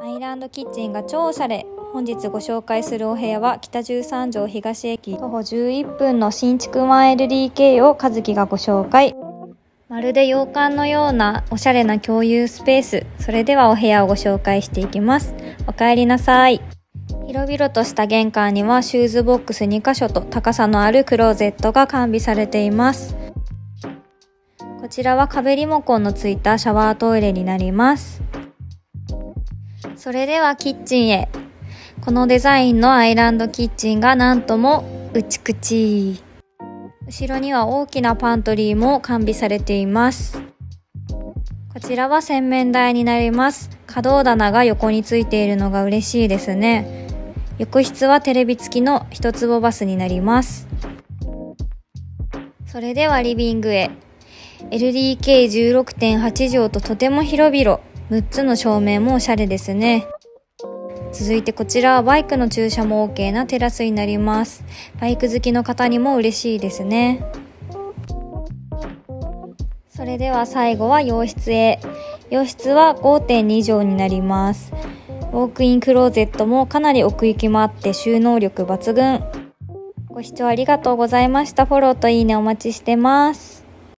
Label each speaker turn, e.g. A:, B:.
A: アイランドキッチンが超おしゃれ。本日ご紹介するお部屋は北13条東駅徒歩11分の新築 1LDK を和樹がご紹介。まるで洋館のようなおしゃれな共有スペース。それではお部屋をご紹介していきます。お帰りなさい。広々とした玄関にはシューズボックス2カ所と高さのあるクローゼットが完備されています。こちらは壁リモコンのついたシャワートイレになります。それではキッチンへ。このデザインのアイランドキッチンがなんとも美しい。後ろには大きなパントリーも完備されています。こちらは洗面台になります。可動棚が横についているのが嬉しいですね。浴室はテレビ付きの一坪バスになります。それではリビングへ。LDK16.8 畳ととても広々。6つの照明もおしゃれですね。続いてこちらはバイクの駐車も OK なテラスになります。バイク好きの方にも嬉しいですね。それでは最後は洋室へ。洋室は 5.2 畳になります。ウォークインクローゼットもかなり奥行きもあって収納力抜群。ご視聴ありがとうございました。フォローといいねお待ちしてます。